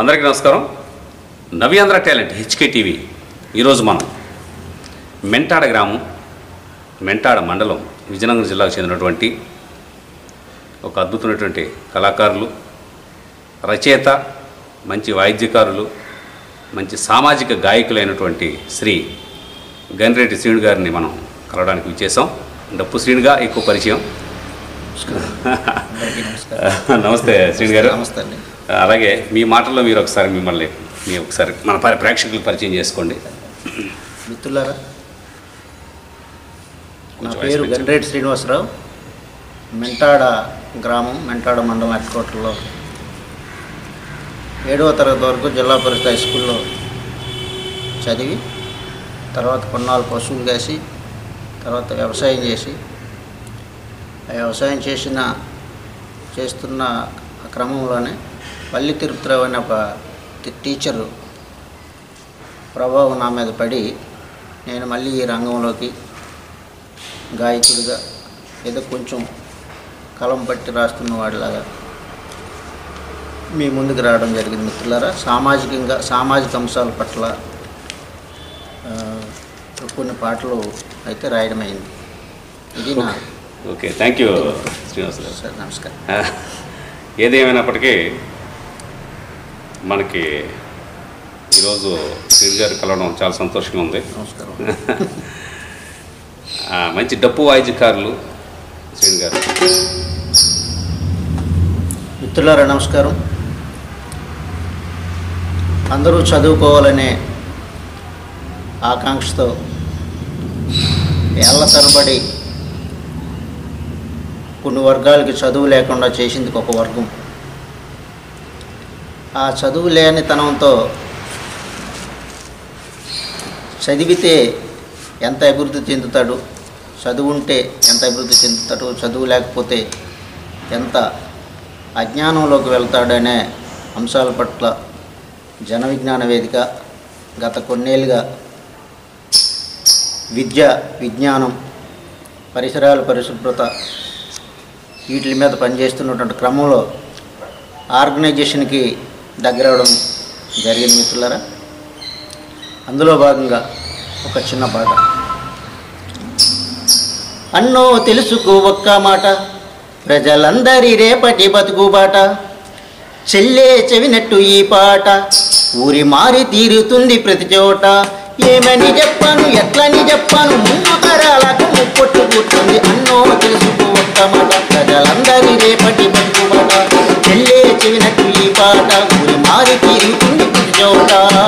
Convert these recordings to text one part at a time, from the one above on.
అందరికీ నమస్కారం. నవ్యాంధ్ర talent HK TV ఈరోజు మనం మెంటాడ గ్రామం, మెంటాడ మండలం, విజయనగరం జిల్లాకు చెందినటువంటి ఒక అద్భుతమైనటువంటి కళాకారులు, రచయిత, మంచి వాయిద్యకారులు, మంచి సామాజిక గాయకులైనటువంటి శ్రీ గనిరెడ్డి శ్రీను గారిని మనం కలవడానికి విచ్చేసాం. డప్పు శ్రీనుగా ఎక్కువ పరిచయం. నమస్తే శ్రీను గారు. నమస్తే అండి. అలాగే మీ మాటల్లో మీరు ఒకసారి మిమ్మల్ని మన ప్రేక్షకులకు పరిచయం చేసుకోండి. మిత్రులారా, నా పేరు గనిరెడ్డి శ్రీనివాసరావు. మెంటాడ గ్రామం, మెంటాడ మండలం హెడ్కోటర్లో 7వ తరగతి వరకు జిల్లా పరిషత్ హై స్కూల్లో చదివి తర్వాత కొన్నాళ్ళు పశువులు కాసి తర్వాత వ్యవసాయం చేసి ఆ వ్యవసాయం చేస్తున్న క్రమంలోనే పల్లి తిరుపతిరావు అనే ఒక టీచరు ప్రభావం నా మీద పడి నేను మళ్ళీ ఈ రంగంలోకి గాయకుడిగా ఏదో కొంచెం కలం పట్టి రాస్తున్న వాడిలాగా మీ ముందుకు రావడం జరిగింది. మిత్రులారా, సామాజిక అంశాల పట్ల కొన్ని పాటలు అయితే రాయడం అయింది. ఇది నా ఓకే. థ్యాంక్ యూ శ్రీనివాస్ గారు. సార్ నమస్కారం. ఏదేమైనప్పటికీ మనకి ఈరోజు శ్రీను గారు కలవడం చాలా సంతోషంగా ఉంది. నమస్కారం. మంచి డప్పు వాయిద్యకారులు శ్రీను గారు. మిత్రులారా నమస్కారం. అందరూ చదువుకోవాలనే ఆకాంక్షతో ఏళ్ల తరబడి కొన్ని వర్గాలకి చదువు లేకుండా చేసింది ఒక వర్గం. ఆ చదువు లేనితనంతో చదివితే ఎంత అభివృద్ధి చెందుతాడు, చదువు ఉంటే ఎంత అభివృద్ధి చెందుతాడు, చదువు లేకపోతే ఎంత అజ్ఞానంలోకి వెళ్తాడనే అంశాల పట్ల జన విజ్ఞాన వేదిక గత కొన్నేళ్ళుగా విద్య, విజ్ఞానం, పరిసరాల పరిశుభ్రత వీటి మీద పనిచేస్తున్నటువంటి క్రమంలో ఆర్గనైజేషన్కి దగ్గరవడం జరిగింది. మిత్రులారా, అందులో భాగంగా ఒక చిన్న పాట. అన్నో తెలుసుకో ఒక్క మాట, ప్రజలందరి రేపటి బతుకుబాట, చెల్లే చెవినట్టు ఈ పాట, ఊరి మారి తీరుతుంది ప్రతి చోట. ఏమని చెప్పాను, ఎట్లని చెప్పాను, ముందు తరాలకు ముప్పొట్టు కూర్చుంది. అన్నో తెలుసుకో ఒక్క మాట, ప్రజలందరి రేపటి బతుకుబాట, చెల్లే చెవినట్టు ఈ పాట, ఊరి మారి తీరుతుంది ప్రతి చోట.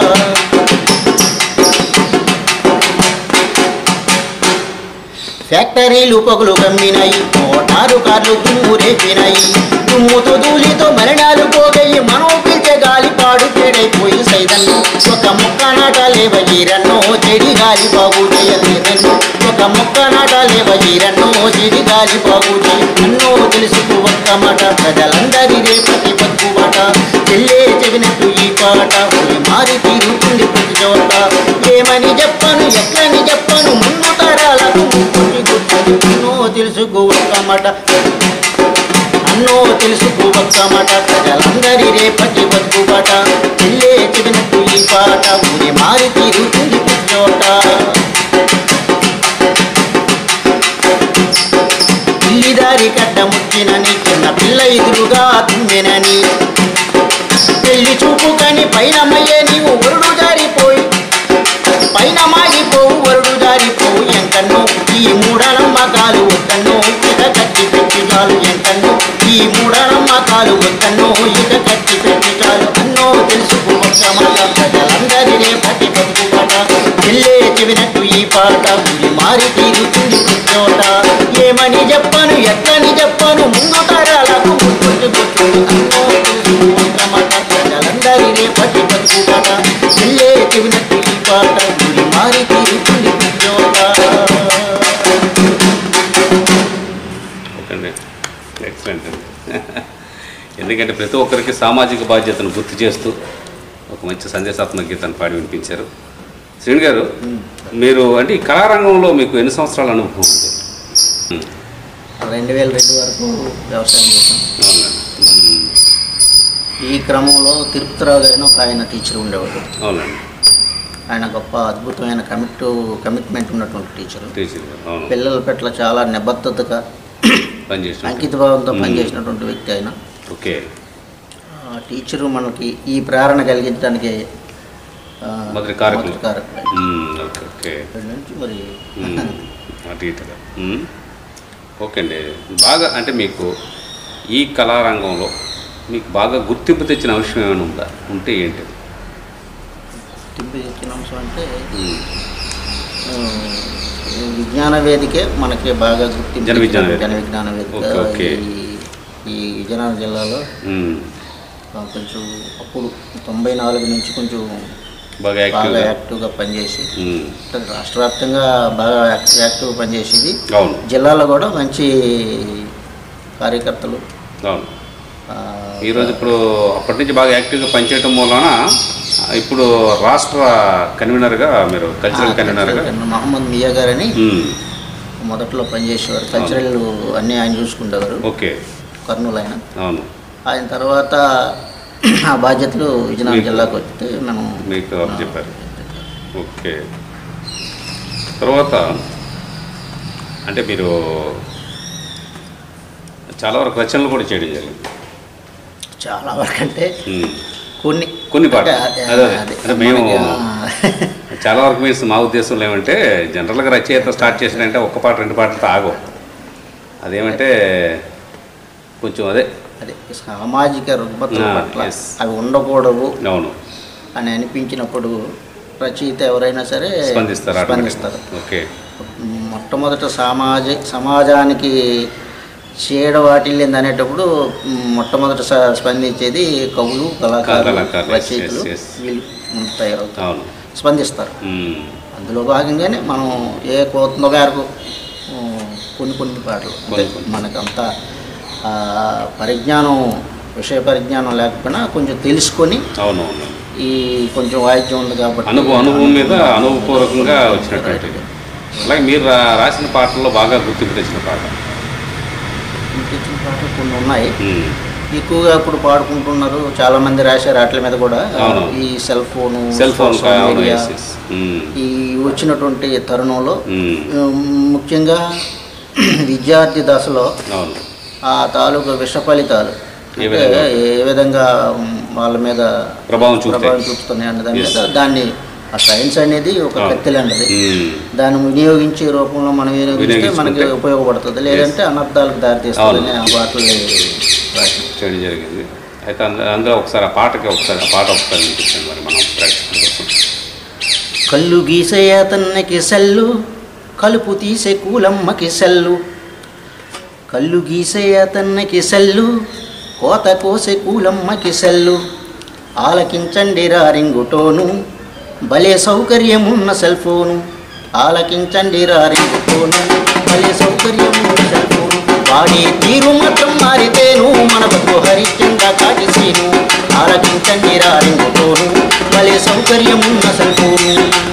ఫ్యాక్టరీలు పొగలు గమ్మినాయి, మోటారు కార్లు దుమ్ము రేపినాయి, దుమ్ముతో ధూళితో మరణాలు పోగయ్యి, మనం పిలిచే గాలి పాడు చెడైపోయి సైదన్ను. ఒక మొక్క నాటాలే వజీరన్నో, చెడి గాలి బాగు చేయలేదన్ను. ఒక మొక్క నాటాలే వజీరన్నో, చెడి గాలి బాగు చేయ. అన్నో తెలుసుకో ఒక్క మాట, ప్రజలందరి రేపటి బతుకుబాట, చెల్లే చెవినట్టు ఈ పాట, ఊరి మారి తీరుతుంది ప్రతి చోట. ఏమని చెప్పాను, ఎట్లని చెప్పాను, ముందు తరాలకు అన్నో తెలుసుకో ఒక్క మాట, అన్నో తెలుసుకో ఒక్క మాట, ప్రజలందరి రేపటి బతుకుబాట, చెల్లే చెవినట్టు ఈ పాట, ఊరి మారి తీరుతుంది ప్రతి చోట. పిల్లిదారి కట్ట ముచ్చినని, చిన్న పిల్ల ఎదురుగా తుమ్మెనని, పెళ్లి చూపు కాని పైన మయ్యే నీవు వరుడు జారిపోయి, పైన మాగిపోవు వరుడు జారిపోవు ఎంకన్నో, ఈ మూఢనమ్మకాలు వద్దన్నో, ఇక కట్టి పెట్టి చాలు ఎంకన్నో, ఈ మూఢనమ్మకాలు వద్దన్నో, ఇక కట్టి పెట్టి చాలు. అన్నో తెలుసుకో ఒక్క మాట, ప్రజలందరి రేపటి బతుకుబాట, చెల్లే చెవినట్టు ఈ పాట, ఊరి మారి తీరుతుంది ప్రతి చోట. ఏమని చెప్పాను, ఎట్లని చెప్పాను, ముందు తరాలకు ముట్టుకుంటూ కూర్చుంది. అన్నో తెలుసుకో ఒక్క మాట, ప్రజలందరి రేపటి బతుకుబాట, చెల్లే చెవినట్టు ఈ పాట, ఊరి మారి తీరుతుంది ప్రతి చోట. ఎక్సలెంట్ అండి. ఎందుకంటే ప్రతి ఒక్కరికి సామాజిక బాధ్యతను గుర్తు చేస్తూ ఒక మంచి సందేశాత్మక గీతాన్ని పాడి వినిపించారు. శ్రీను గారు, మీరు అంటే ఈ కళారంగంలో మీకు ఎన్ని సంవత్సరాల అనుభవం ఉంది? 2002 వరకు వ్యవసాయం చేశాం. అవునండి. ఈ క్రమంలో తిరుపతిరావు గారిని ఒక ఆయన టీచర్ ఉండేవాడు. అవునండి. ఆయన గొప్ప అద్భుతమైన కమిట్మెంట్ ఉన్నటువంటి టీచరు. అవును. పిల్లల పట్ల చాలా నిబద్ధతగా అంకితభావంతో పనిచేసినటువంటి వ్యక్తి ఆయన. ఓకే. టీచరు మనకి ఈ ప్రేరణ కలిగించడానికి మరి ఓకే అండి. బాగా అంటే మీకు ఈ కళారంగంలో మీకు బాగా గుర్తింపు తెచ్చిన అంశం ఏమైనా ఉందా? ఉంటే ఏంటి గుర్తింపు తెచ్చిన అంశం అంటే విజ్ఞాన వేదికే మనకి బాగా గుర్తింపు. జన విజ్ఞాన వేదిక ఈ విజయనగరం జిల్లాలో కొంచెం అప్పుడు 94 నుంచి కొంచెం బాగా యాక్టివ్గా పనిచేసి రాష్ట్ర వ్యాప్తంగా బాగా యాక్టివ్గా పనిచేసేది. జిల్లాలో కూడా మంచి కార్యకర్తలు. ఈరోజు ఇప్పుడు అప్పటి నుంచి బాగా యాక్టివ్గా పనిచేయడం మూలన ఇప్పుడు రాష్ట్ర కన్వీనర్గా మీరు కల్చరల్ కన్వీనర్గా మహమ్మద్ మియా గారని మొదట్లో పనిచేసేవారు. కల్చరల్ అన్నీ ఆయన చూసుకుంటేవారు. ఓకే. కర్నూలు ఆయన. అవును. ఆయన తర్వాత ఆ బాధ్యతలు విజయనగరం జిల్లాకు వస్తే మనం మీకు చెప్పారు. ఓకే. తర్వాత అంటే మీరు చాలా వరకు రచనలు కూడా చేయడం జరిగింది. చాలా వరకు అంటే కొన్ని పాటలు అంటే మేము చాలా వరకు మీరు మా ఉద్దేశంలో ఏమంటే జనరల్గా రచయిత స్టార్ట్ చేసినంటే ఒక్క పాట 2 పాటలతో ఆగవు. అదేమంటే కొంచెం అదే సామాజిక రుగ్మతల పట్ల అవి ఉండకూడదు అవును అని అనిపించినప్పుడు రచయిత ఎవరైనా సరే స్పందిస్తారు. ఓకే. మొట్టమొదట సమాజానికి చీడ వాటిల్లింది అనేటప్పుడు మొట్టమొదట స్పందించేది కవులు, కళాకారులు, రచయితలు. వీళ్ళు తయారవుతారు, స్పందిస్తారు. అందులో భాగంగానే మనం ఏ కోత గారు కొన్ని పాటలు మనకంతా పరిజ్ఞానం, విషయ పరిజ్ఞానం లేకపోయినా కొంచెం తెలుసుకొని ఈ కొంచెం వాయిద్యం ఉంది కాబట్టి అనుభవం మీద అనుభవపూర్వకంగా వచ్చినటువంటి. అలాగే మీరు రాసిన పాటల్లో బాగా గుర్తింపు తెచ్చిన పాటలు కొన్ని ఉన్నాయి. ఎక్కువగా ఇప్పుడు పాడుకుంటున్నారు, చాలా మంది రాశారు. వాటి మీద కూడా ఈ సెల్ ఫోన్ ఈ వచ్చినటువంటి తరుణంలో ముఖ్యంగా విద్యార్థి దశలో ఆ తాలూకు విష ఫలితాలు ఏ విధంగా వాళ్ళ మీద ప్రభావం చూపుతున్నాయి అన్న దాని మీద దాన్ని ఆ సైన్స్ అనేది ఒక కత్తిలాంటిది. దాన్ని వినియోగించే రూపంలో మనం వినియోగిస్తే మనకి ఉపయోగపడుతుంది, లేదంటే అనర్థాలకు దారితీస్తుందని ఆ పాటలు చేయడం జరిగింది. అయితే అందులో ఒకసారి ఆ పాట ఒకసారి వినిపించండి మరి మనం ప్రేక్షకుల కోసం. కళ్ళు గీసే అతన్నకి సెల్లు, కలుపు తీసే కూలమ్మకి సెల్లు. కళ్ళు గీసే అతన్నకి సెల్లు, కోత కోసే కూలమ్మకి సెల్లు. ఆలకించండి రింగుటోను, భలే సౌకర్యమున్న సెల్ ఫోను. ఆలకించండి రింగుటోను, భలే సౌకర్యమున్న సెల్ ఫోను. వాడే తీరు మాత్రం మారితేను మన బతుకు హరిత్యంగా కాటిసేను. ఆలకించండి రింగుటోను, భలే సౌకర్యమున్న సెల్ ఫోను.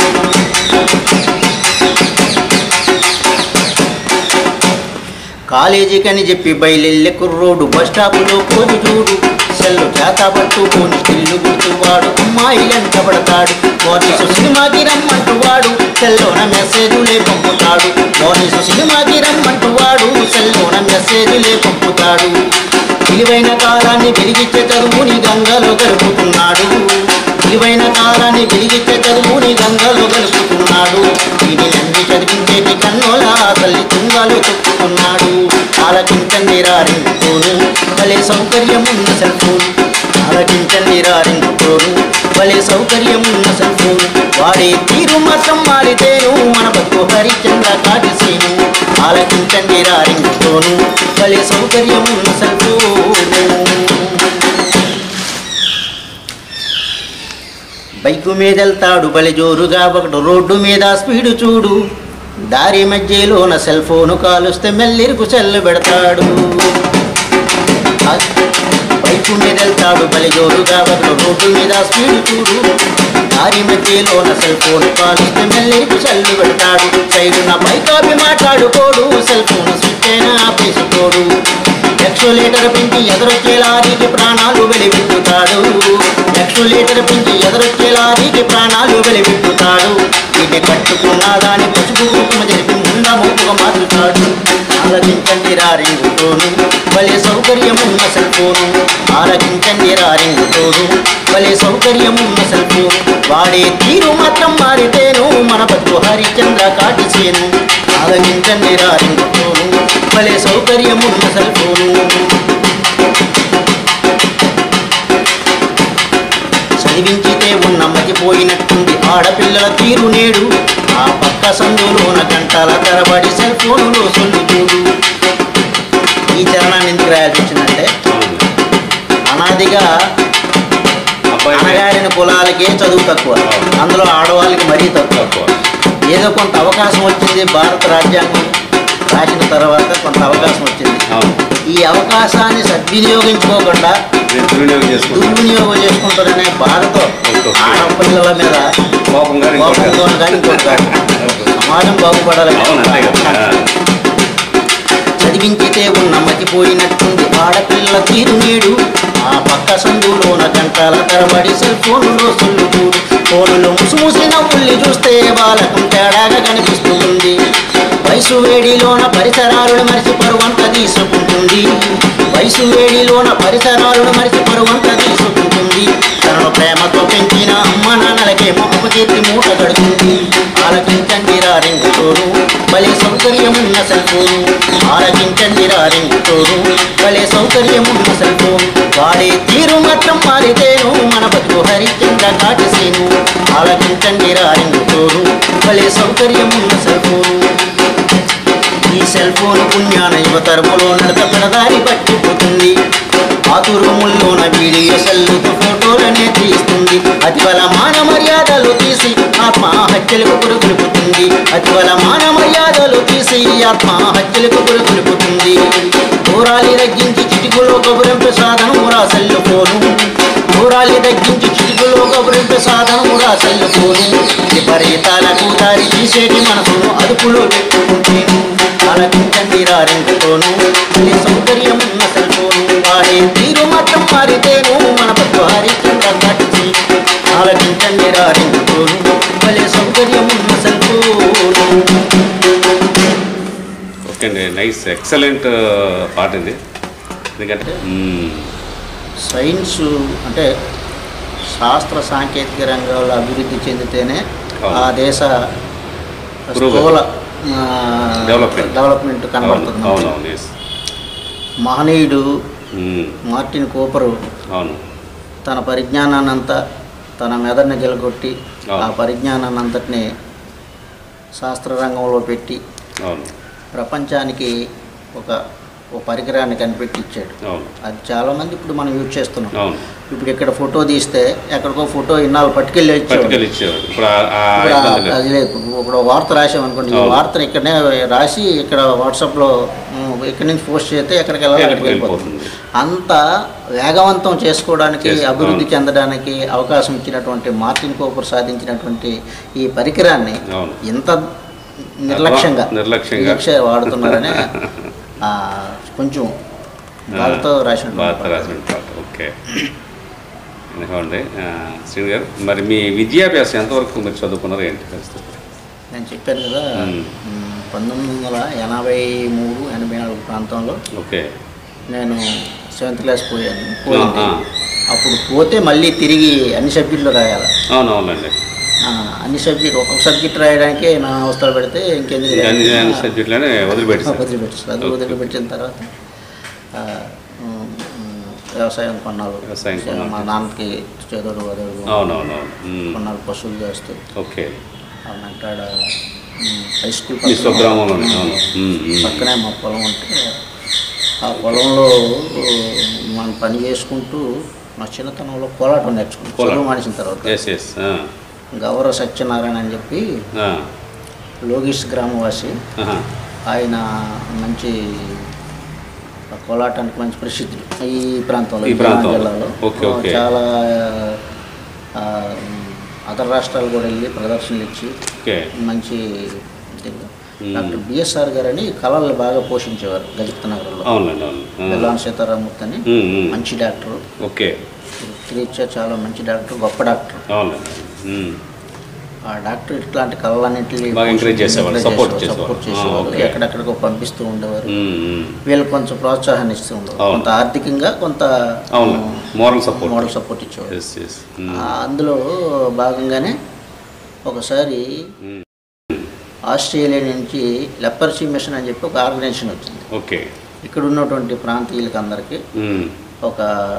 కాలేజీకని చెప్పి బయలెళ్ళే కుర్రోడు బస్టాపులో కోది చూడు. సెల్లు చేత పట్టుకొని స్టిల్లు గుర్తువాడు, అమ్మాయిలెంట పడతాడు. మోనీసు సినిమాకి రమ్మంటూ వాడు, సెల్లోన మెసేజులే పంపుతాడు. మోనీసు సినిమాకి రమ్మంటూ వాడు, సెల్లోన మెసేజులే పంపుతాడు. విలువైన కాలాన్ని వెలిగించే చదువుని గంగలో గడుపుతున్నాడు. విలువైన కాలాన్ని వెలిగించే చదువుని గంగలో గడుపుతున్నాడు. దీనిలన్నీ చదివించేటి కన్నోలా తల్లి తుంగలో తొక్కుతున్నాడు. ఆలకించండి రింగుటోను, భలే సౌకర్యమున్న సెల్ ఫోన్. ఆలకించండి రింగుటోను, భలే సౌకర్యమున్న సెల్ ఫోన్. వాడే తీరు మాత్రం మారితేను మన బతుకు హరిచంద్ర కాటిసేను. ఆలకించండి రింగుటోను, భలే సౌకర్యమున్న సెల్ ఫోన్. బైకు మీద వెళ్తాడు బలి జోరుగా ఒకడు, రోడ్డు మీద స్పీడు చూడు. దారి మధ్యలోన సెల్ ఫోను కాలుస్తే మెల్లిరుకు సెల్లు పెడతాడు. బైకు మీద వెళ్తాడు బలి జోరుగా ఒకడు, రోడ్డు మీద స్పీడు చూడు. దారి మధ్యలోన సెల్ ఫోను కాలుస్తే మెల్లిరుకు సెల్లు పెడతాడు. సైడున బైకాపి మాట్లాడుకోడు, సెల్ ఫోను స్విచ్ అయినా ఆపేసుకోడు. ఎక్సులేటర్ పెంచి ఎదురొచ్చే లారీకి ప్రాణాలు వెలివిప్పుతాడు. ఎక్సులేటర్ పెంచి ఎదురొచ్చే లారీకి ప్రాణాలు వెలివిప్పుతాడు. ఇది కట్టుకున్న దాని పసుపు కుంకుమ జరిపి ముంద మూపుగా మార్చుతాడు. ఆలకించండి రింగుతోను భలే సౌకర్యమున్న సెల్ఫోను. ఆలకించండి రింగుతోను భలే సౌకర్యమున్న సెల్ఫోను. వాడే తీరు మాత్రం మారితేను మన బతుకు హరిచంద్ర కాటిసేను. ఆలకించండి రింగుతోను భలే సౌకర్యమున్న సెల్ఫోను. చదివించితే ఉన్న మతిపోయినట్టుంది ఆడపిల్లల తీరు నేడు. ఆ పక్క సందులోన గంటల తరబడి సెల్ ఫోనులో సొల్లుతూడు. ఈ చరణాన్ని ఎందుకు రాయాల్సి వచ్చిందంటే అనాదిగా అనగారిన కులాలకే చదువు తక్కువ, అందులో ఆడవాళ్ళకి మరీ తక్కువ. ఏదో కొంత అవకాశం వచ్చింది, భారత రాజ్యాంగం రాసిన తర్వాత కొంత అవకాశం వచ్చింది. ఈ అవకాశాన్ని సద్వినియోగించుకోకుండా దుర్వినియోగం చేసుకుంటారనే బాధతో ఆడపిల్లల మీద కోపంతో కానీ సమాజం బాగుపడాలి. చదివించితే ఉన్న మతిపోయినట్టుంది ఆడపిల్లల తీరు నేడు. ఆ పక్క సందులోన గంటల తరబడి సెల్ ఫోనులో సొల్లుతూడు. ఫోనులో ముసుముసి నవ్వుల్ని చూస్తే బాలకం తేడాగా కనిపిస్తుంది. వయసు వేడిలోన పరిసరాలను మరిచి పరువంత తీసుకుంటుంది. వయసు వేడిలోన పరిసరాలను మరిచి పరువంత తీసుకుంటుంది. తనను ప్రేమతో పెంచిన అమ్మ నాన్నలకేమో అపకీర్తి మూట కడుతుంది. ఆలకించండి రింగుతోను భలే సౌకర్యమున్న సెల్ఫోను. ఆలకించండి రింగుతోను భలే సౌకర్యమున్న సెల్ఫోను. వాడే తీరు మాత్రం మారితేను మన బతుకు హరిచంద్ర కాటిసేను. ఆలకించండి రింగుతోను భలే సౌకర్యమున్న సెల్ఫోను. ఈ సెల్ ఫోన్ పుణ్యాన యువతరములో నడక పెడదారి పట్టిపోతుంది. ఆతురుముల్లోన వీడియో సెల్లుతో ఫోటోలనే తీస్తుంది. అతివల మాన మర్యాదలు తీసి ఆత్మహత్యలకు పురుగులుపుతుంది. అతివల మాన మర్యాదలు తీసి ఆత్మహత్యలకు పురుగులుపుతుంది. దూరాలి తగ్గించి చిటికులో కబురింపు సాధనము రా సెల్ ఫోను. దూరాలి తగ్గించి చిటికులో కబురింపు సాధనము రా సెల్ ఫోను. విపరీతాలకు దారి తీసేటి మనసును అదుపులో పెట్టుకుంటేను. ఆలకించండి రింగుతోను భలే సౌకర్యమున్న సెల్ ఫోను. వాడే తీరు మాత్రం మారితేను మన బతుకు హరిచంద్ర కాటిసి. ఆలకించండి రింగుతోను భలే సౌకర్యమున్న సెల్ ఫోను. ఓకే అండి, నైస్, ఎక్సలెంట్ పాట ఇది. ఎందుకంటే సైన్స్ అంటే శాస్త్ర సాంకేతిక రంగంలో అభివృద్ధి చెందితేనే ఆ దేశ స్థూల డెవలప్మెంట్ కనబడుతుంది. మహనీయుడు మార్టిన్ కూపరు తన పరిజ్ఞానాన్నంతా తన మెదడుని గెలగొట్టి ఆ పరిజ్ఞానాన్ని అంతటినీ శాస్త్ర రంగంలో పెట్టి ప్రపంచానికి ఒక పరికరాన్ని కనిపెట్టి ఇచ్చాడు. అది చాలామంది ఇప్పుడు మనం యూజ్ చేస్తున్నాం. ఇప్పుడు ఇక్కడ ఫోటో తీస్తే ఎక్కడికో ఫోటో ఇన్నాళ్ళు పట్టుకెళ్ళి అది లేదు. ఇప్పుడు వార్త రాసామనుకోండి, ఈ వార్తను ఇక్కడనే రాసి ఇక్కడ వాట్సాప్లో ఇక్కడి నుంచి పోస్ట్ చేస్తే ఎక్కడికి వెళ్ళాలి అక్కడికి వెళ్ళిపోతుంది. అంత వేగవంతం చేసుకోవడానికి అభివృద్ధి చెందడానికి అవకాశం ఇచ్చినటువంటి మార్టిన్ కూపర్ సాధించినటువంటి ఈ పరికరాన్ని ఎంత నిర్లక్ష్యంగా వాడుతున్నారనే కొంచెం బాధతో రాసిన పాట. ఓకే అండి శ్రీని గారు, మరి మీ విద్యాభ్యాసం ఎంతవరకు మీరు చదువుకున్నారు ఏంటి పరిస్థితి? నేను చెప్పాను కదా 1983, 84 ప్రాంతంలో ఓకే నేను 7th క్లాస్ పోయాను. అప్పుడు పోతే మళ్ళీ తిరిగి అన్ని సబ్జెక్టులు రాయాలి. అవునవునండి, అన్ని సబ్జెక్టు ఒక్కొక్క సబ్జెక్ట్ రాయడానికి నా అవసరాలు పెడితే ఇంకెందుకు సబ్జెక్టులనే వదిలిపెట్టేస్తారు. అది వదిలిపెట్టిన తర్వాత వ్యవసాయం కొన్నాళ్ళు మా నాన్నకి చేదోడు వదోడు కొన్నాళ్ళు పశువులు చేస్తూ వెంటాడ హై స్కూల్ పక్కనే మా పొలం ఉంటే ఆ పొలంలో మనం పని చేసుకుంటూ మా చిన్నతనంలో కోలాటం నేర్చుకుంటాం. చదువు మానేసిన తర్వాత గౌరవ సత్యనారాయణ అని చెప్పి లోగిష్ గ్రామవాసి, ఆయన మంచి కోలాటానికి మంచి ప్రసిద్ధి ఈ ప్రాంతంలో జిల్లాలో. చాలా అతర రాష్ట్రాలు కూడా వెళ్ళి ప్రదర్శనలు ఇచ్చి మంచి డాక్టర్ బిఎస్ఆర్ గారని కళలు బాగా పోషించేవారు గజపతి నగరంలో. అవునండి, అవును. బెల్లాన సీతారామూర్తి అని మంచి డాక్టర్. ఓకే. వృత్తిరీత్యా చాలా మంచి డాక్టర్, గొప్ప డాక్టర్. అవునండి. ఆ డాక్టర్ ఇట్లాంటి కళలన్నింటినీ బాగా ఎంకరేజ్ చేసేవారు, సపోర్ట్ చేసేవారు. ఎక్కడెక్కడికో పంపిస్తూ ఉండేవారు. వీళ్ళకి కొంచెం ప్రోత్సాహాన్ని ఇస్తూ ఉండేవారు, కొంత ఆర్థికంగా, కొంత మోరల్ సపోర్ట్ ఇచ్చేవారు. అందులో భాగంగానే ఒకసారి ఆస్ట్రేలియా నుంచి లెపర్సీ మిషన్ అని చెప్పి ఒక ఆర్గనైజేషన్ వచ్చింది. ఓకే. ఇక్కడ ఉన్నటువంటి ప్రాంతీయులకి అందరికీ ఒక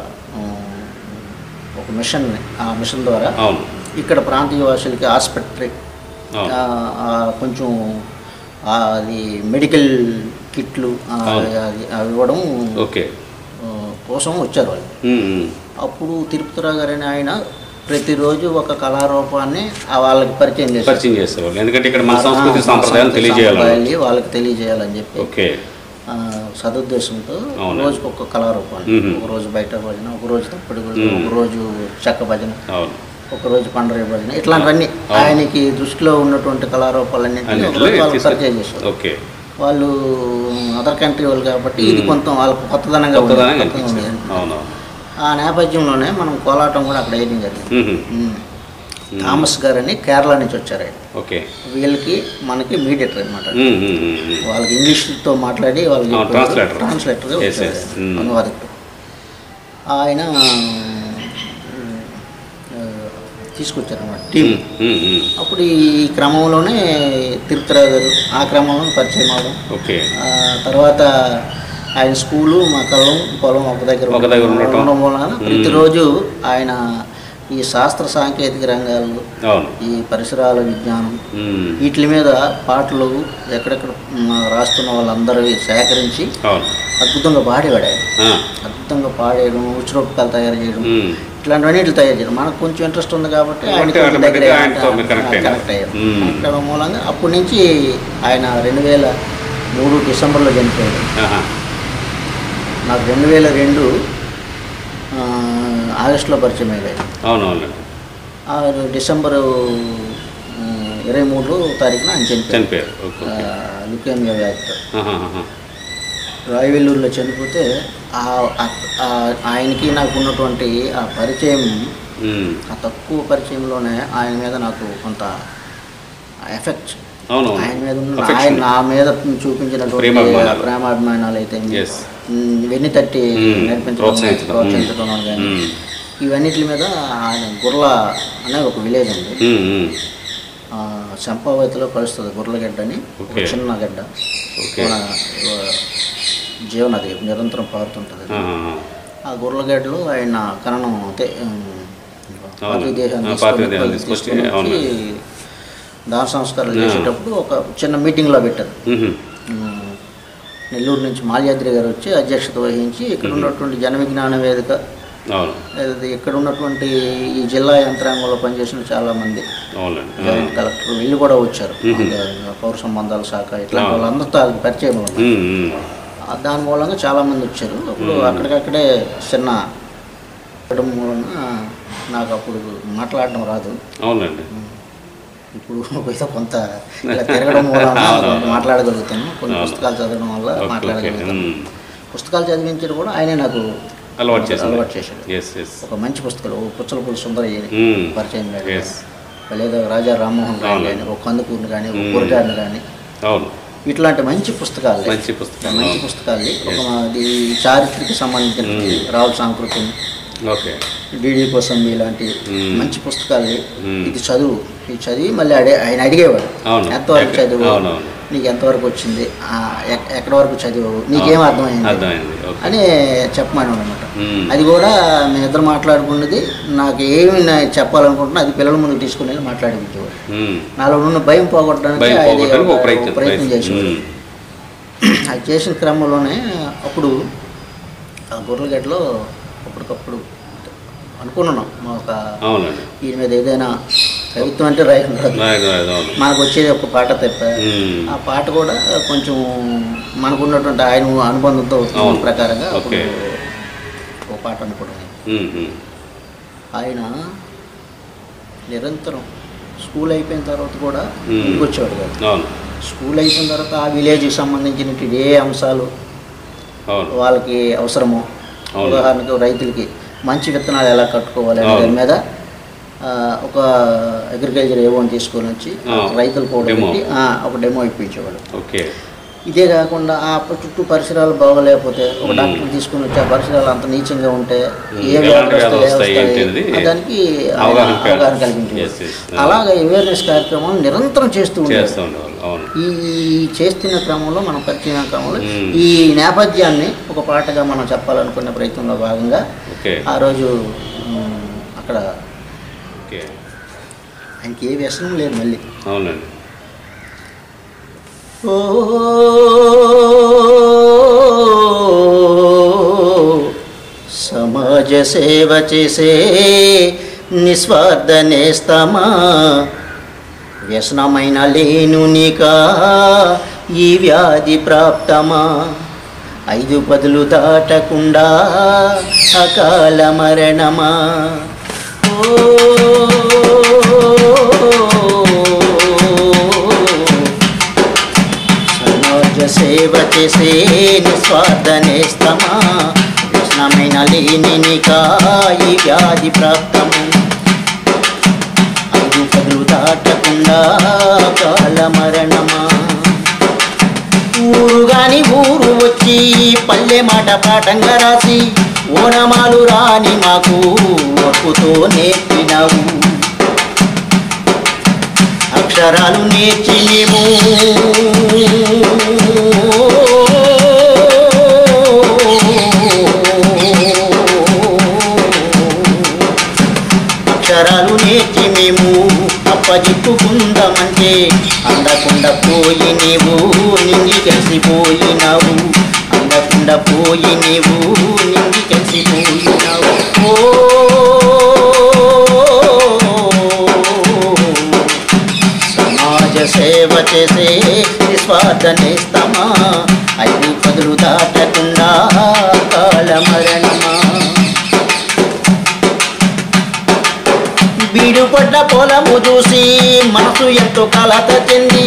మిషన్, ఆ మిషన్ ద్వారా ఇక్కడ ప్రాంతీయ వాసులకి ఆస్పత్రి కొంచెం అది మెడికల్ కిట్లు అవి ఇవ్వడం కోసం వచ్చారు వాళ్ళు. అప్పుడు తిరుపతిరావు గారని ఆయన ప్రతిరోజు ఒక కళారూపాన్ని వాళ్ళకి పరిచయం చేసేవాళ్ళు. ఎందుకంటే ఇక్కడ మన సంస్కృతి సాంప్రదాయాలు తెలియజేయాలి, వాళ్ళకి తెలియజేయాలని చెప్పి సదుద్దేశంతో రోజుకి ఒక కళారూపాన్ని, ఒకరోజు బయట భజన, ఒకరోజు తప్పుడు భజన, ఒకరోజు చెక్క భజన, ఒకరోజు పండరీ భజన, ఇట్లాంటివన్నీ ఆయనకి దృష్టిలో ఉన్నటువంటి కళారూపాలన్నింటినీ వాళ్ళకి పరిచయం చేశారు. వాళ్ళు అదర్ కంట్రీ వాళ్ళు కాబట్టి ఇది కొంత వాళ్ళకి కొత్తదనంగా ఉంది. ఆ నేపథ్యంలోనే మనం కోలాటం కూడా అక్కడ వేయడం జరిగింది. థామస్ గారని కేరళ నుంచి వచ్చారు ఆయన. వీళ్ళకి మనకి మీడియేటర్ అనమాట. వాళ్ళకి ఇంగ్లీష్తో మాట్లాడి వాళ్ళకి ట్రాన్స్లేటర్గా అనువాదకుడు. ఆయన తీసుకొచ్చారన్నమాట టీం. అప్పుడు ఈ క్రమంలోనే తిరుపతిరావు గారు ఆ క్రమంలో పరిచయం అవడం. తర్వాత ఆయన స్కూలు, మా పొలం ఒక దగ్గర ఉండడం వలన ప్రతిరోజు ఆయన ఈ శాస్త్ర సాంకేతిక రంగాలు, ఈ పరిసరాల విజ్ఞానం, వీటి మీద పాటలు ఎక్కడెక్కడ రాస్తున్న వాళ్ళందరూ సేకరించి అద్భుతంగా పాడేవాడు ఆయన. అద్భుతంగా పాడేయడం, ఉచిరూపకాలు తయారు చేయడం, ఇట్లాంటివన్నీ ఇట్లా తయారు చేయడం. మనకు కొంచెం ఇంట్రెస్ట్ ఉంది కాబట్టి ఆయనకి దగ్గర కనెక్ట్ అయ్యారు. మూలంగా అప్పటి నుంచి ఆయన 2003 డిసెంబర్లో చనిపోయాడు. నాకు 2002 ఆగస్టులో పరిచయం అయ్యాయి. డిసెంబరు 23వ తారీఖున ఆయన చనిపోయారు లుకేమియా వ్యాధితో. రాయవెల్లూరులో చనిపోతే ఆయనకి నాకు ఉన్నటువంటి ఆ పరిచయం, ఆ తక్కువ పరిచయంలోనే ఆయన మీద నాకు కొంత ఎఫెక్ట్, ఆయన మీద ఉన్న ఆయన నా మీద చూపించినటువంటి ప్రేమాభిమానాలు అయితే ఇవన్నీ తట్టి ప్రోత్సహించడం కానీ ఇవన్నిటి మీద ఆయన గుర్ల అనే ఒక విలేజ్ ఉంది, చంపావతిలో కలుస్తుంది. గుర్లగడ్డ అని ఒక చిన్న గడ్డ, జీవనది నిరంతరం పారుతుంటుంది. ఆ గుర్లగడ్డలో ఆయన కరణం అంటే దేశాన్ని దాన సంస్కారాలు చేసేటప్పుడు ఒక చిన్న మీటింగ్లో పెట్టారు. నెల్లూరు నుంచి మాల్యాద్రి గారు వచ్చి అధ్యక్షత వహించి ఇక్కడ ఉన్నటువంటి జన విజ్ఞాన వేదిక, ఇక్కడ ఉన్నటువంటి ఈ జిల్లా యంత్రాంగంలో పనిచేసిన చాలామంది జాయింట్ కలెక్టర్ వీళ్ళు కూడా వచ్చారు. పౌర సంబంధాల శాఖ ఇట్లాంటి వాళ్ళందరితో పరిచయం ఉంది. దాని మూలంగా చాలామంది వచ్చారు. అప్పుడు అక్కడికక్కడే చిన్న మూలంగా నాకు అప్పుడు మాట్లాడడం రాదు. ఇప్పుడు ఏదో కొంత ఇలా తిరగడం వల్ల మాట్లాడగలుగుతాను. కొన్ని పుస్తకాలు చదవడం వల్ల మాట్లాడగలుగుతాను. పుస్తకాలు చదివించడం కూడా ఆయనే నాకు అలవాటు చేశాడు. ఒక మంచి పుస్తకాలు, పుచ్చలపూడి సుందరయ్య పరిచయం కానీ, లేదా రాజా రామ్మోహన్ రాయ్ కానీ, ఒక కందుకూరుని కానీ, ఒక గురజాడిని కానీ, ఇట్లాంటి మంచి పుస్తకాలు ఒక చారిత్రక సంబంధించిన రావుల సాంస్కృతిని, డిడి కోసం ఇలాంటి మంచి పుస్తకాలు ఇది చదివి మళ్ళీ ఆయన అడిగేవాడు, ఎంతవరకు చదువు, నీకు ఎంతవరకు వచ్చింది, ఎక్కడి వరకు చదివావు, నీకేం అర్థమైంది అని చెప్పమని అనమాట. అది కూడా మేము ఇద్దరు మాట్లాడుకున్నది, నాకు ఏమి చెప్పాలనుకుంటున్నా అది పిల్లల ముందుకు తీసుకుని వెళ్ళి మాట్లాడించేవాడు. నాలో ఉన్న భయం పోగొట్టడానికి ప్రయత్నం చేసేవాడు. అది చేసిన క్రమంలోనే అప్పుడు ఆ గుర్రగడ్డలో అప్పటికప్పుడు అనుకున్నాం ఒక దీని మీద ఏదైనా కవిత్వం అంటే రాయకుండా మనకు వచ్చేది ఒక పాట తప్ప, ఆ పాట కూడా కొంచెం మనకున్నటువంటి ఆయన అనుబంధంతో ప్రకారంగా ఒక పాట అనుకోవడం. ఆయన నిరంతరం స్కూల్ అయిపోయిన తర్వాత కూడా ఇంటికి వచ్చేవాడు కాదు. అవును. స్కూల్ అయిపోయిన తర్వాత ఆ విలేజ్కి సంబంధించినటువంటి ఏ అంశాలు అవును. వాళ్ళకి అవసరమో, ఉదాహరణకు రైతులకి మంచి విత్తనాలు ఎలా కట్టుకోవాలి అనే దాని మీద ఒక అగ్రికల్చర్ ఏవోని తీసుకొని వచ్చి రైతులు కూడా పెట్టి ఒక డెమో ఇప్పించేవాడు. ఓకే. ఇదే కాకుండా ఆ చుట్టూ పరిసరాలు బాగోలేకపోతే ఒక డాక్టర్ తీసుకుని వచ్చి ఆ పరిసరాలు అంత నీచంగా ఉంటే ఏ వ్యాధులు వస్తాయి దానికి అవగాహన కల్పించేది. అలాగే అవేర్నెస్ కార్యక్రమాలు నిరంతరం చేస్తూ ఉండేవారు. ఈ చేస్తున్న క్రమంలో మనం పరిచయం క్రమంలో ఈ నేపథ్యాన్ని ఒక పాటగా మనం చెప్పాలనుకున్న ప్రయత్నంలో భాగంగా ఆ రోజు అక్కడ ఆయనకి ఏ వ్యసనం లేదు మళ్ళీ. అవునండి. సమాజ సేవ చేసే నిస్వార్థ నేస్తమా, వ్యసనమైన లేనునికా ఈ వ్యాధి ప్రాప్తమా, 5 పదులు దాటకుండా అకాల మరణమా. సమాజ సేవ చేసే నిస్వార్థ నేస్తమా, వ్యసనమైన లేనినికా ఈ వ్యాధి ప్రాప్తము, 5 పదులు దాటకుండా కాల మరణమా. ఊరు గాని ఊరు వచ్చి పల్లె మాట పాఠంగా రాసి ఓనమాలు రాని మాకు ఒప్పుతో నేర్పినావు, అక్షరాలు నేర్చి నీవు అక్షరాలు నేర్చి మేము అప్పజిప్పుకుందామంటే అందకుండా పోయి నీవు నింగి కలిసిపోయినావు, అందకుండా పోయి నీవు నింగి కలిసిపోయినావు. సమాజ సేవ చేసే నిస్వార్థ నేస్తమా, 5 పదులు దాటకుండా కాల మరణమా. బీడుపడ్డ పొలము చూసి మనసు ఎంతో కలత చెంది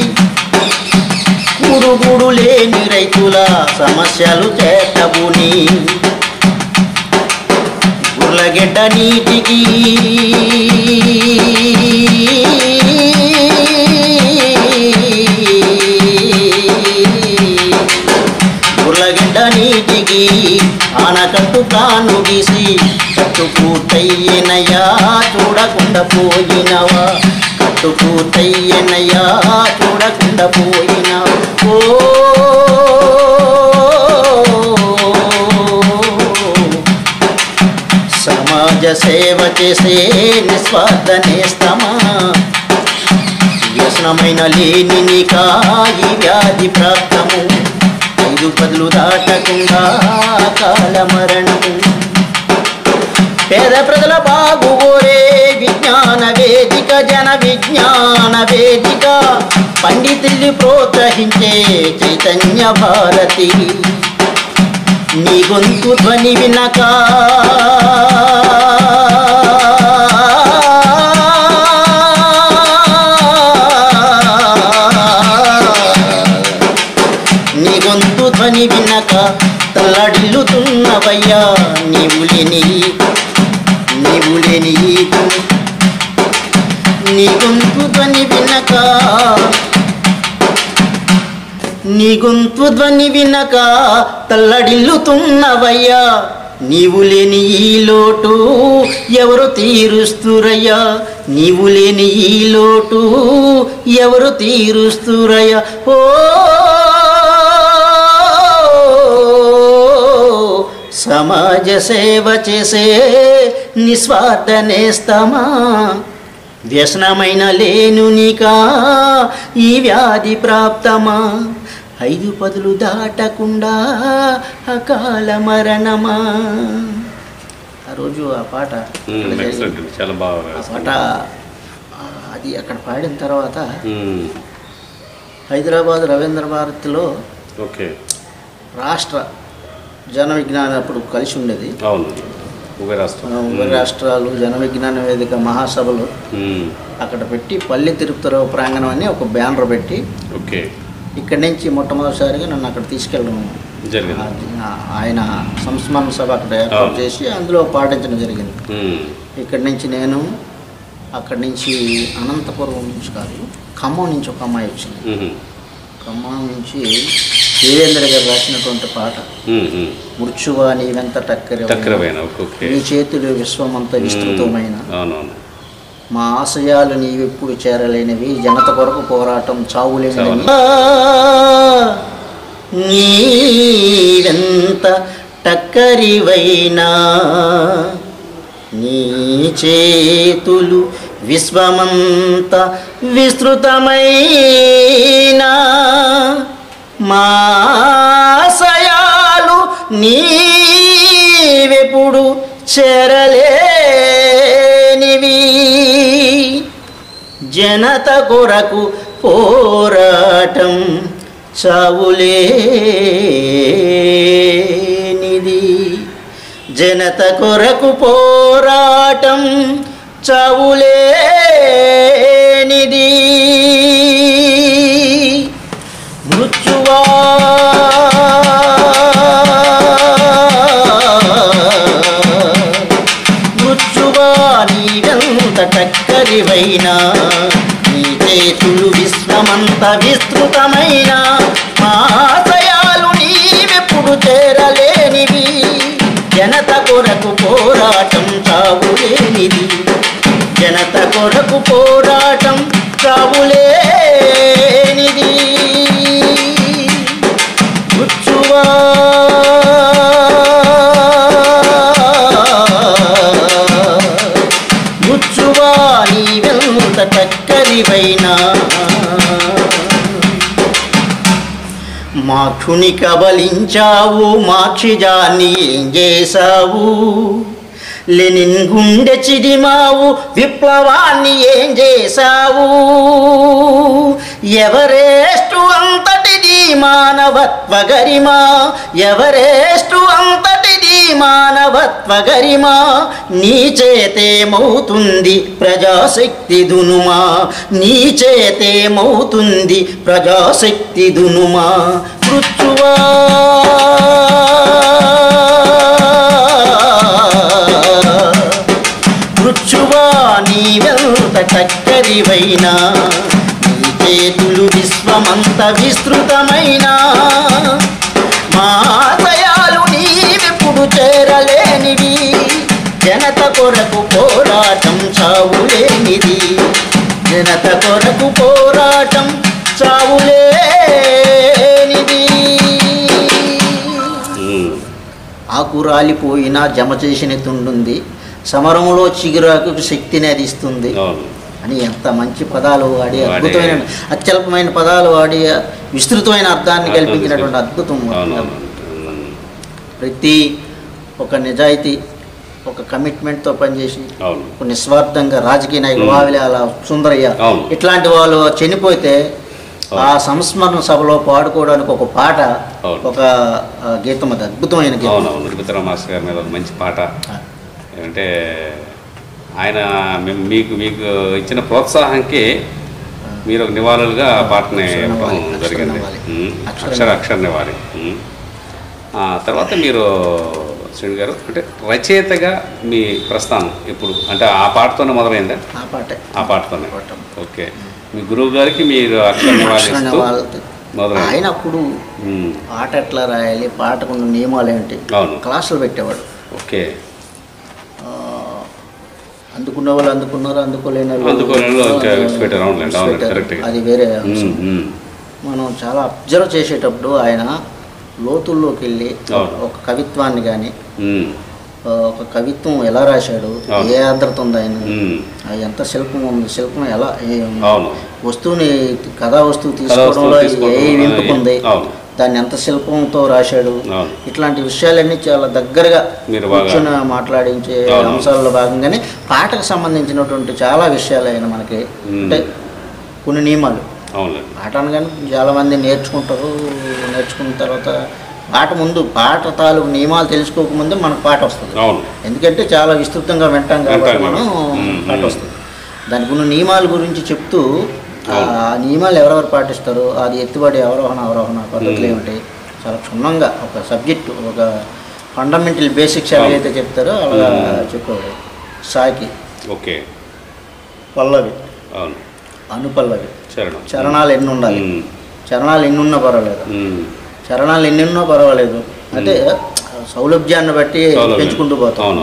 గూడు లేని రైతుల సమస్యలు చేతబుని, ఉర్లగడ్డ నీటికి ఉర్లగడ్డ నీటికి ఆనకట్టు కాను గీసి కట్టు పూర్తయ్యనయ్యా చూడకుండా పోయినవా, కట్టు పూర్తయ్యనయ్యా చూడకుండా పోయినవా. సమాజ సేవ చేసే నిస్వార్థ నేస్తమా, వ్యసనమైన లేనినికా ఈ వ్యాధి ప్రాప్తము, 5 పదులు దాటకుండా కాల మరణము. పేద ప్రజల బాగు కోరే విజ్ఞాన వేదిక, జన విజ్ఞాన వేదిక, పండితుల్ని ప్రోత్సహించే చైతన్య భారతి, నీ గొంతు ధ్వని వినక నీ గొంతు ధ్వని వినక తల్లడిల్లుతున్నవయ్యా, నీవు లేని నీ గొంతు ధ్వని వినక, నీ గొంతు ధ్వని వినక తల్లడిల్లుతున్నవయ్యా, నీవు లేని ఈ లోటు ఎవరు తీరుస్తురయ్యా, నీవు లేని ఈ లోటు ఎవరు తీరుస్తురయ్యా. సమాజ సేవ చేసే నిస్వార్థ నేస్తమా, వ్యసనమైన లేనునికా ఈ వ్యాధి ప్రాప్తమా, 5 పదులు దాటకుండా అకాల మరణమా. ఆ రోజు ఆ పాట చాలా బాగా ఆ పాట అది అక్కడ పాడిన తర్వాత హైదరాబాద్ రవీంద్ర భారతిలో రాష్ట్ర జన విజ్ఞానం అప్పుడు కలిసి ఉండేది. ఉభయ రాష్ట్రాలు జన విజ్ఞాన వేదిక మహాసభలు అక్కడ పెట్టి పల్లి తిరుపతిరావు ప్రాంగణం అని ఒక బ్యానర్ పెట్టి ఇక్కడి నుంచి మొట్టమొదటిసారిగా నన్ను అక్కడ తీసుకెళ్ళడం జరిగింది. ఆయన సంస్మరణ సభ అక్కడ ఏర్పాటు చేసి అందులో పాటించడం జరిగింది. ఇక్కడి నుంచి నేను అక్కడి నుంచి అనంతపురం నుంచి కాదు, ఖమ్మం నుంచి ఒక అమ్మాయి వచ్చింది. ఖమ్మం నుంచి దేవేంద్ర గారు రాసినటువంటి పాట మృత్యువా నీవెంత టక్కరమైన నీ చేతులు విశ్వమంత విస్తృతమైన మా ఆశయాలు నీవెప్పుడు చేరలేనివి జనత కొరకు పోరాటం చావులేనివి నీవెంత టక్కరివైనా నీ చేతులు విశ్వమంత విస్తృతమైనా మా ఆశయాలు నీవెప్పుడు చేరలేనివి జనత కొరకు పోరాటం చావులేనిది జనత కొరకు పోరాటం చావులేనిది మృత్యువా మృత్యువా నీవెంత టక్కరివైనా నీ చేతులు విశ్వమంత విస్తృతమైన మా ఆశయాలు నీవెప్పుడు చేరలేనివి జనత కొరకు పోరాటం చావులేనిది జనత కొరకు పోరాటం చావులేనిది మృత్యువా మృత్యువా నీవెంత టక్కరివైనా మాక్షుని కబలించావు మాక్షిజాన్ని ఏం చేశావు లెనిన్ గుండె చిడిమావు విప్లవాన్ని ఏం చేశావు ఎవరెస్టు అంతటిది మానవత్వ గరిమా ఎవరెస్టు అంతటిది మానవత్వ గరిమా నీ చేతేమవుతుంది ప్రజాశక్తి దునుమా నీ చేతేమవుతుంది ప్రజాశక్తి దునుమా మృత్యువా మృత్యువా నీవెంత టక్కరివైనా నీ చేతులు విశ్వమంత విస్తృతమైన మా ఆశయాలు నీవెప్పుడు చేరలేనివి జనత కొరకు పోరాటం చావులేనిది జనత కొరకు పోరాటం చావులేనిది ఆకు రాలిపోయినా జమ చేసిన తుండుంది సమరంలో చిగురాకు శక్తిని అది ఇస్తుంది అని ఎంత మంచి పదాలు వాడి అద్భుతమైన అత్యల్పమైన పదాలు వాడి విస్తృతమైన అర్థాన్ని కల్పించినటువంటి అద్భుతం. ప్రతి ఒక నిజాయితీ ఒక కమిట్మెంట్తో పనిచేసి నిస్వార్థంగా రాజకీయ నాయకులు వావిలాల సుందరయ్య ఇట్లాంటి వాళ్ళు చనిపోతే ఆ సంస్మరణ సభలో పాడుకోవడానికి ఒక పాట ఒక గీతం, అది అద్భుతమైన గీతం. మాస్టర్ గారి మీద ఒక మంచి పాట అంటే ఆయన మీకు ఇచ్చిన ప్రోత్సాహానికి మీరు ఒక నివాళులుగా పాటని ఇవ్వడం జరిగింది, అక్షర నివాళి. తర్వాత మీరు శ్రీను గారు అంటే రచయితగా మీ ప్రస్థానం ఇప్పుడు అంటే ఆ పాటతోనే మొదలైందా? ఆ పాటతోనే. ఓకే, మీ గురువు గారికి మీరు అక్షర నివాళి మొదలైంది. ఆయన అప్పుడు పాట ఎట్లా రాయాలి, పాటకు నియమాలు ఏంటి క్లాసులు పెట్టేవాడు. ఓకే, అందుకున్న వాళ్ళు అందుకున్నారు, అందుకోలేని అది వేరే అంశం. మనం చాలా అబ్జర్వ్ చేసేటప్పుడు ఆయన లోతుల్లోకి వెళ్ళి ఒక కవిత్వాన్ని కానీ ఒక కవిత్వం ఎలా రాశాడు, ఏ ఆర్ద్రత ఉంది ఆయన, ఎంత శిల్పం ఉంది, శిల్పం ఎలా వస్తువుని కథా వస్తువు తీసుకోవడంలో ఏ వింపుకు ఉంది, దాన్ని ఎంత శిల్పంతో రాశాడు, ఇట్లాంటి విషయాలన్నీ చాలా దగ్గరగా కూర్చొని మాట్లాడించే అంశాల్లో భాగంగానే పాటకు సంబంధించినటువంటి చాలా విషయాలు అయినా మనకి అంటే కొన్ని నియమాలు. పాట అనగానే చాలామంది నేర్చుకుంటారు, నేర్చుకున్న తర్వాత పాట ముందు పాట తాలూకు నియమాలు తెలుసుకోకముందే మనకు పాట వస్తుంది. అవును. ఎందుకంటే చాలా విస్తృతంగా వింటాం కాబట్టి మనం పాట వస్తుంది. దానికి ఉన్న నియమాల గురించి చెప్తూ ఆ నియమాలు ఎవరెవరు పాటిస్తారు, అది ఎత్తుబడి అవరోహణ పద్ధతులు ఏమిటి, చాలా క్షుణ్ణంగా ఒక సబ్జెక్టు, ఒక ఫండమెంటల్ బేసిక్స్ ఎలాగైతే చెప్తారో అలా చెప్పేవాడు. సాకి, ఓకే, పల్లవి, అవును, అనుపల్లవి, చరణాలు ఎన్ని ఉండాలి, చరణాలు ఎన్ని ఉన్నా పర్వాలేదు, చరణాలు ఎన్ని ఉన్నా పర్వాలేదు, అంటే సౌలభ్యాన్ని బట్టి పెంచుకుంటూ పోతాం.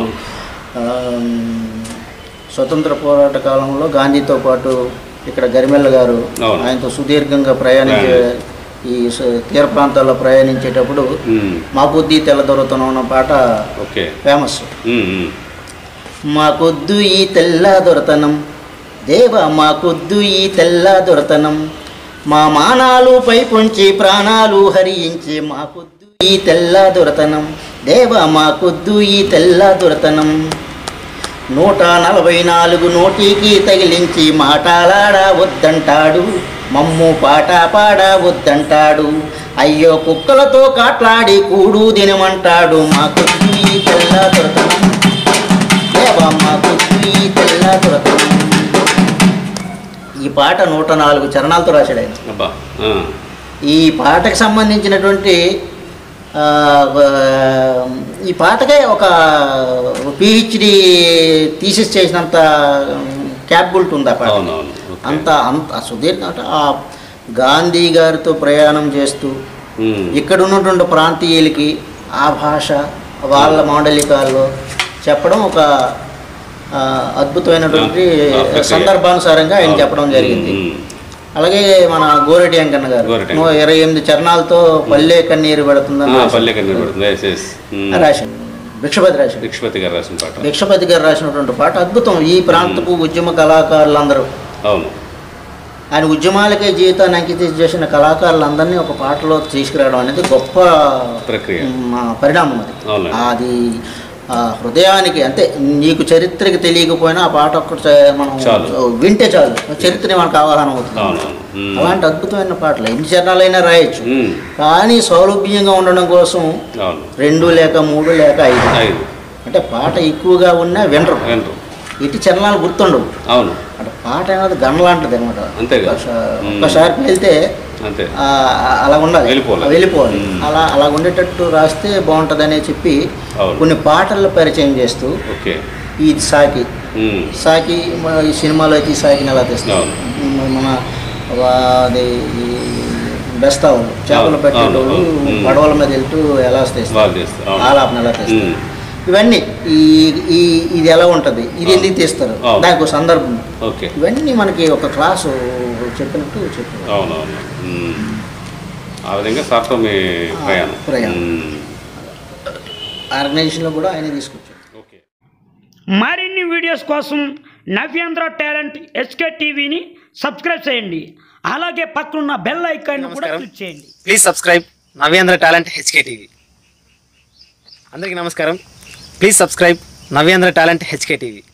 స్వతంత్ర పోరాట కాలంలో గాంధీతో పాటు ఇక్కడ గరిమెల్ల గారు ఆయనతో సుదీర్ఘంగా ప్రయాణించే ఈ తీర ప్రాంతాల్లో ప్రయాణించేటప్పుడు మా కొద్దీ తెల్ల దొరతనం అన్న పాట ఫేమస్. మా కొద్దు ఈ తెల్ల దొరతనం దేవా, మా కొద్దు ఈ తెల్ల దొరతనం, మా మానాలు పై పొంచి ప్రాణాలు హరించి, మా కొద్దు ఈ తెల్ల దొరతనం దేవా, మా కొద్దు ఈ తెల్ల దొరతనం, 144 నోటికి తగిలించి మాటలాడా వద్దంటాడు, మమ్ము పాట పాడ వద్దంటాడు, అయ్యో కుక్కలతో కాట్లాడి కూడు దినమంటాడు, మా కొద్దు ఈ తెల్ల దొరతనం దేవా, మా కొద్దు ఈ తెల్ల దొరతనం. ఈ పాట 104 చరణాలతో రాశాడు ఆయన. ఈ పాటకు సంబంధించినటువంటి ఈ పాటకే ఒక పిహెచ్డి థీసిస్ చేసినంత క్యాపబిలిటీ ఉంది ఆ పాట. అంత సుదీర్ఘ ఆ గాంధీ గారితో ప్రయాణం చేస్తూ ఇక్కడ ఉన్నటువంటి ప్రాంతీయులకి ఆ భాష వాళ్ళ మాండలికాల్లో చెప్పడం ఒక అద్భుతమైనటువంటి సందర్భానుసారంగా ఆయన చెప్పడం జరిగింది. అలాగే మన గోరెటి వెంకన్న గారు 128 చరణాలతో పల్లె కన్నీరు పెడుతుందని రాశారు. భిక్షపతి గారు రాసినటువంటి పాట అద్భుతం. ఈ ప్రాంతపు ఉద్యమ కళాకారులందరూ ఆయన ఉద్యమాలకే జీవితాన్ని అంకితం చేసిన కళాకారులందరినీ ఒక పాటలో తీసుకురావడం అనేది గొప్ప పరిణామం. అది హృదయానికి, అంటే నీకు చరిత్రకి తెలియకపోయినా ఆ పాట ఒక్కటి మనం వింటే చాలు, చరిత్ర మనకు అవగాహన అవుతుంది. అలాంటి అద్భుతమైన పాటలు ఎన్ని చరణాలైనా రాయొచ్చు, కానీ సౌలభ్యంగా ఉండడం కోసం 2 లేక 3 లేక 5, అంటే పాట ఎక్కువగా ఉన్నా వినరు, ఇటు చరణాలు గుర్తుండవు. అంటే పాట అనేది గన్ లాంటిది అనమాట. ఒక్కసారి వెళ్తే అలా ఉండాలి, వెళ్ళిపోవాలి. అలా ఉండేటట్టు రాస్తే బాగుంటుందనే చెప్పి కొన్ని పాటల్లో పరిచయం చేస్తూ ఈ సాకి ఈ సినిమాలో అయితే ఈ సాకిని ఎలా తెస్తాం, మన అది బెస్తావులు చేపలు పెట్టేటోళ్ళు పడవల మీద వెళ్తూ ఎలా తెస్తారు, ఆలాపన ఎలా తెస్తారు, ఇవన్నీ ఇది ఎలా ఉంటుంది, ఇది ఎందుకు తీస్తారు, దానికి ఒక సందర్భం, ఇవన్నీ మనకి ఒక క్లాసు చెప్పినట్టు చెప్పారు. ఆ విధంగా సార్తో మీ ప్రయాణం ఆర్గనైజేషన్లో కూడా ఆయన తీసుకొచ్చారు. మరిన్ని వీడియోస్ కోసం నవ్యాంధ్ర టాలెంట్ HK టీవీని సబ్స్క్రైబ్ చేయండి. అలాగే పక్కనున్న బెల్ ఐకాన్ కూడా క్లిక్ చేయండి. Please subscribe Navyandhra talent HK TV. అందరికీ నమస్కారం. Please subscribe Navyandhra talent HK TV.